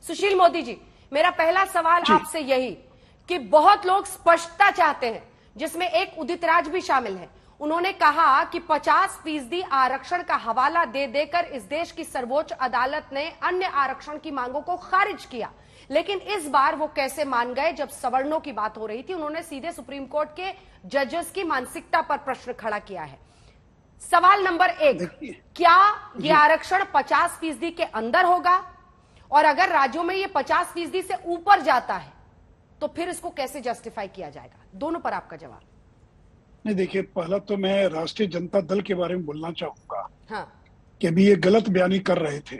सुशील मोदी जी, मेरा पहला सवाल आपसे यही कि बहुत लोग स्पष्टता चाहते हैं, जिसमें एक उदित राज भी शामिल है। उन्होंने कहा कि 50% आरक्षण का हवाला दे देकर इस देश की सर्वोच्च अदालत ने अन्य आरक्षण की मांगों को खारिज किया, लेकिन इस बार वो कैसे मान गए जब सवर्णों की बात हो रही थी। उन्होंने सीधे सुप्रीम कोर्ट के जजेस की मानसिकता पर प्रश्न खड़ा किया है। सवाल नंबर 1, क्या ये आरक्षण 50% के अंदर होगा, और अगर राज्यों में ये 50% से ऊपर जाता है तो फिर इसको कैसे जस्टिफाई किया जाएगा? दोनों पर आपका जवाब। नहीं, देखिए, पहला तो मैं राष्ट्रीय जनता दल के बारे में बोलना चाहूंगा। हाँ। कि अभी ये गलत बयानी कर रहे थे।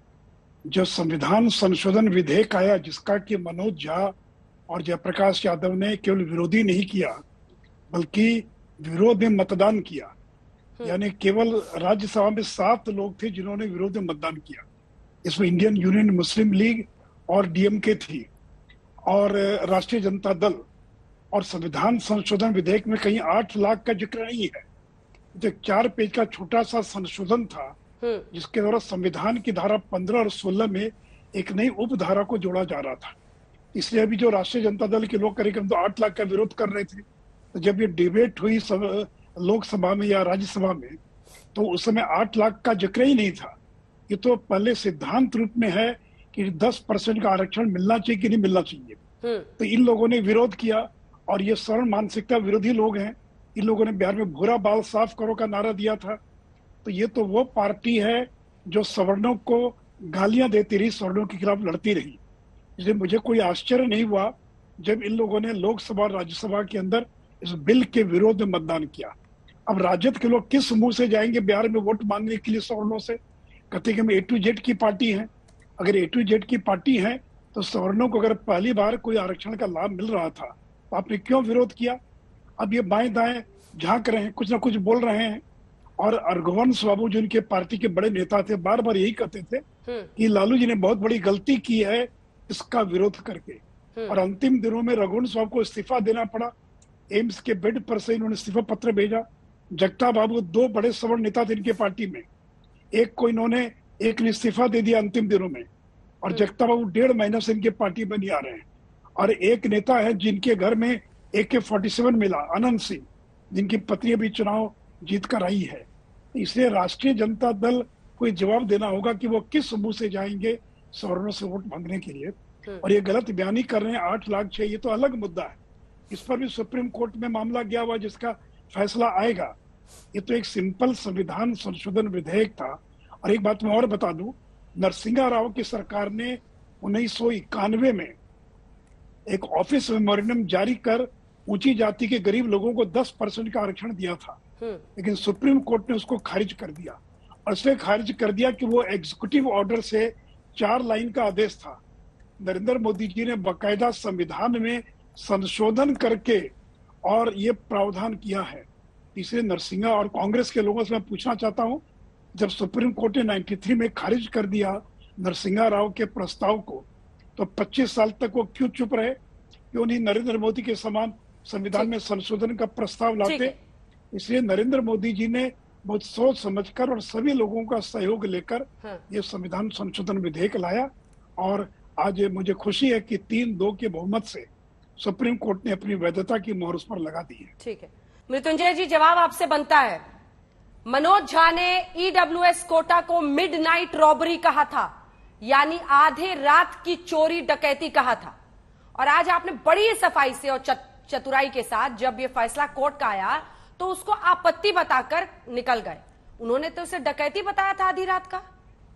जो संविधान संशोधन विधेयक आया, जिसका कि मनोज झा और जयप्रकाश यादव ने केवल विरोधी नहीं किया बल्कि विरोध में मतदान किया, यानी केवल राज्यसभा में 7 लोग थे जिन्होंने विरोध में मतदान किया। इसमें इंडियन यूनियन मुस्लिम लीग और डीएमके थी और राष्ट्रीय जनता दल। और संविधान संशोधन विधेयक में कहीं 8 लाख का जिक्र नहीं है। जो 4 पेज का छोटा सा संशोधन था, जिसके द्वारा संविधान की धारा 15 और 16 में एक नई उपधारा को जोड़ा जा रहा था। इसलिए अभी जो राष्ट्रीय जनता दल के लोग करीब 8 लाख का विरोध कर रहे थे, तो जब ये डिबेट हुई लोकसभा में या राज्यसभा में, तो उस समय 8 लाख का जिक्र ही नहीं था। ये तो पहले सिद्धांत रूप में है कि 10% का आरक्षण मिलना चाहिए कि नहीं मिलना चाहिए। तो इन लोगों ने विरोध किया, और ये सरल मानसिकता विरोधी लोग हैं। इन लोगों ने बिहार में भूरा बाल साफ करो का नारा दिया था। तो ये तो वो पार्टी है जो सवर्णों को गालियां देती रही, सवर्णों के खिलाफ लड़ती रही। इसलिए मुझे कोई आश्चर्य नहीं हुआ जब इन लोगों ने लोकसभा और राज्यसभा के अंदर इस बिल के विरोध में मतदान किया। अब राजद के लोग किस मुंह से जाएंगे बिहार में वोट मांगने के लिए सवर्णों से? कहते कि हम A to Z की पार्टी है। अगर A to Z की पार्टी है तो सवर्णों को अगर पहली बार कोई आरक्षण का लाभ मिल रहा था तो आपने क्यों विरोध किया? अब ये बाएं दाएं झांक रहे हैं, कुछ ना कुछ बोल रहे हैं। और रघुवंश बाबू जो इनके पार्टी के बड़े नेता थे, बार बार यही कहते थे कि लालू जी ने बहुत बड़ी गलती की है इसका विरोध करके। और अंतिम दिनों में रघुवंश बाबू को इस्तीफा देना पड़ा। एम्स के बेड पर से इन्होंने इस्तीफा पत्र भेजा। जगता बाबू 2 बड़े सवर्ण नेता थे इनके पार्टी में, एक ने इस्तीफा दे दिया अंतिम दिनों में, और जगता बाबू 1.5 महीने से इनके पार्टी में नहीं आ रहे हैं। और एक नेता है जिनके घर में AK-47 मिला, आनंद सिंह, जिनकी पत्नी अभी चुनाव जीत कर आई है। इसलिए राष्ट्रीय जनता दल को जवाब देना होगा कि वो किस मुंह से जाएंगे सवर्णों से वोट मांगने के लिए। और ये गलत बयानी कर रहे हैं 8 लाख 6, ये तो अलग मुद्दा है। इस पर भी सुप्रीम कोर्ट में मामला गया हुआ जिसका फैसला आएगा। ये तो एक सिंपल संविधान संशोधन विधेयक था। और एक बात मैं और बता दूं, नरसिंहा राव की सरकार ने 1991 में एक ऑफिस मेमोरेंडम जारी कर ऊंची जाति के गरीब लोगों को 10% का आरक्षण दिया था, लेकिन सुप्रीम कोर्ट ने उसको खारिज कर दिया। और इसलिए खारिज कर दिया कि वो एग्जीक्यूटिव ऑर्डर से 4 लाइन का आदेश था। नरेंद्र मोदी जी ने बाकायदा संविधान में संशोधन करके और ये प्रावधान किया है। इसलिए नरसिंहा और कांग्रेस के लोगों से मैं पूछना चाहता हूं, जब सुप्रीम कोर्ट ने 93 में खारिज कर दिया नरसिंहा राव के प्रस्ताव को, तो 25 साल तक वो क्यों चुप रहे? क्यों नहीं नरेंद्र मोदी के समान संविधान में संशोधन का प्रस्ताव लाते? इसलिए नरेंद्र मोदी जी ने बहुत सोच समझकर और सभी लोगों का सहयोग लेकर ये संविधान संशोधन विधेयक लाया। और आज मुझे खुशी है कि 3-2 के बहुमत से सुप्रीम कोर्ट ने अपनी वैधता की मोहर उस पर लगा दी है। ठीक है मृत्युंजय जी, जवाब आपसे बनता है। मनोज झा ने EWS कोटा को मिडनाइट रॉबरी कहा था, यानी आधे रात की चोरी डकैती कहा था। और आज आपने बड़ी सफाई से और चतुराई के साथ जब ये फैसला कोर्ट का आया तो उसको आपत्ति बताकर निकल गए। उन्होंने तो उसे डकैती बताया था आधी रात का।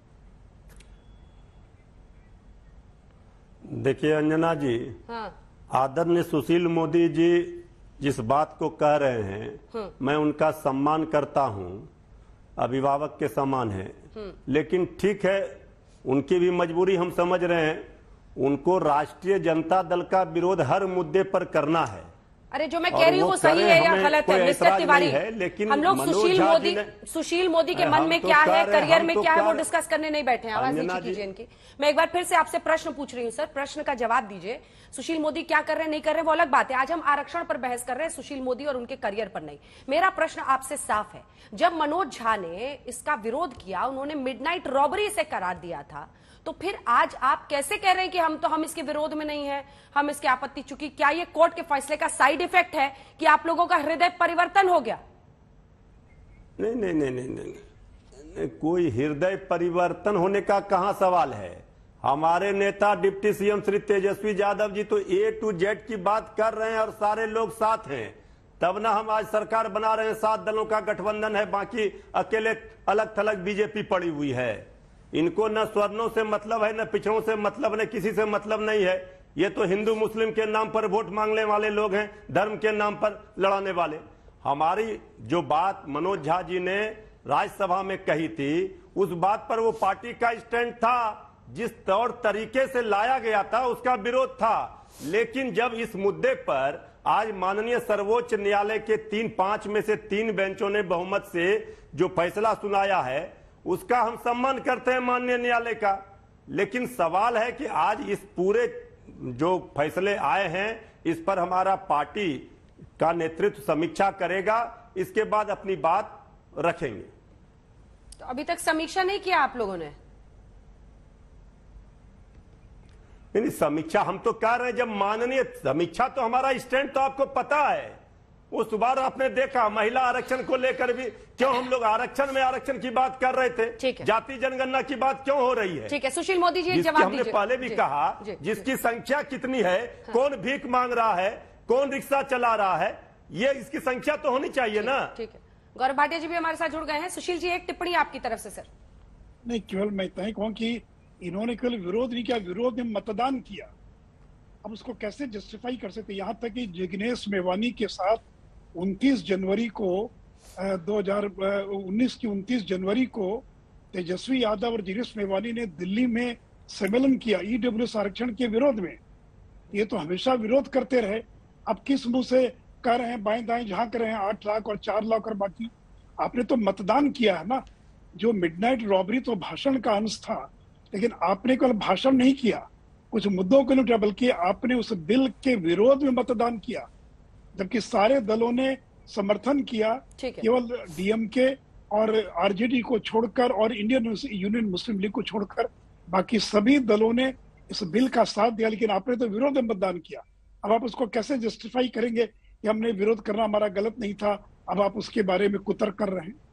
देखिए अंजना जी, आदरणीय सुशील मोदी जी जिस बात को कह रहे हैं मैं उनका सम्मान करता हूं, अभिभावक के समान है। लेकिन ठीक है, उनकी भी मजबूरी हम समझ रहे हैं। उनको राष्ट्रीय जनता दल का विरोध हर मुद्दे पर करना है। अरे जो मैं कह रही हूँ वो सही है या गलत है मिस्टर तिवारी? लेकिन हम लोग सुशील मोदी के मन में क्या है, करियर में क्या है, वो डिस्कस करने नहीं बैठे हैं। आवाज नीचे कीजिए इनकी। मैं एक बार फिर से आपसे प्रश्न पूछ रही हूँ सर, प्रश्न का जवाब दीजिए। सुशील मोदी क्या कर रहे हैं नहीं कर रहे हैं वो अलग बात है। आज हम आरक्षण पर बहस कर रहे हैं, सुशील मोदी और उनके करियर पर नहीं। मेरा प्रश्न आपसे साफ है, जब मनोज झा ने इसका विरोध किया, उन्होंने मिडनाइट रॉबरी से करार दिया था, तो फिर आज आप कैसे कह रहे हैं कि हम इसके विरोध में नहीं है, हम इसके आपत्ति, चूंकि क्या ये कोर्ट के फैसले का साइड इफेक्ट है कि आप लोगों का हृदय परिवर्तन हो गया? नहीं नहीं नहीं नहीं नहीं, नहीं कोई हृदय परिवर्तन होने का कहां सवाल है। हमारे नेता डिप्टी सीएम श्री तेजस्वी यादव जी तो A to Z की बात कर रहे हैं और सारे लोग साथ हैं, तब ना हम आज सरकार बना रहे हैं। 7 दलों का गठबंधन है, बाकी अकेले अलग थलग बीजेपी पड़ी हुई है। इनको न स्वर्णों से मतलब है, न पिछड़ों से मतलब, न किसी से मतलब नहीं है। ये तो हिंदू मुस्लिम के नाम पर वोट मांगने वाले लोग हैं, धर्म के नाम पर लड़ाने वाले। हमारी जो बात मनोज झा जी ने राज्यसभा में कही थी, उस बात पर वो पार्टी का स्टैंड था। जिस तौर तरीके से लाया गया था उसका विरोध था। लेकिन जब इस मुद्दे पर आज माननीय सर्वोच्च न्यायालय के 5 में से 3 बेंचों ने बहुमत से जो फैसला सुनाया है, उसका हम सम्मान करते हैं माननीय न्यायालय का। लेकिन सवाल है कि आज इस पूरे जो फैसले आए हैं, इस पर हमारा पार्टी का नेतृत्व समीक्षा करेगा, इसके बाद अपनी बात रखेंगे। तो अभी तक समीक्षा नहीं किया आप लोगों ने? नहीं, समीक्षा हम तो कर रहे हैं। जब माननीय समीक्षा, तो हमारा स्टैंड तो आपको पता है। उस बार आपने देखा महिला आरक्षण को लेकर भी क्यों हम लोग आरक्षण की बात कर रहे थे, जाति जनगणना की बात क्यों हो रही है। ठीक है, सुशील मोदी जी जवाब दीजिए। हमने पहले भी कहा, जिसकी संख्या कितनी है, कौन भीख मांग रहा है, कौन रिक्शा चला रहा है, ये इसकी संख्या तो होनी चाहिए ना। ठीक है, गौरव भाटिया जी भी हमारे साथ जुड़ गए हैं। सुशील जी, एक टिप्पणी आपकी तरफ से। सर नहीं, केवल मैं इतना ही कहूँ कि इन्होंने केवल विरोध नहीं किया, विरोध में मतदान किया। अब उसको कैसे जस्टिफाई कर सकते? यहाँ तक कि जिग्नेश मेवानी के साथ 29 जनवरी को 2019 की 29 जनवरी को तेजस्वी यादव और जिग्नेश मेवानी ने दिल्ली में सम्मेलन किया ईडब्ल्यूएस आरक्षण के विरोध में। ये तो हमेशा विरोध करते रहे। अब किस मुंह से कह रहे हैं, बाएं दाएं झांक रहे हैं, 8 लाख और 4 लाख और बाकी? आपने तो मतदान किया है ना। जो मिडनाइट रॉबरी तो भाषण का अंश था, लेकिन आपने केवल भाषण नहीं किया, कुछ मुद्दों को नहीं उठाया, बल्कि आपने उस बिल के विरोध में मतदान किया, जबकि सारे दलों ने समर्थन किया। केवल डीएमके और आरजेडी को छोड़कर और इंडियन यूनियन मुस्लिम लीग को छोड़कर बाकी सभी दलों ने इस बिल का साथ दिया, लेकिन आपने तो विरोध में मतदान किया। अब आप उसको कैसे जस्टिफाई करेंगे कि हमने विरोध करना हमारा गलत नहीं था, अब आप उसके बारे में कुतर्क कर रहे हैं?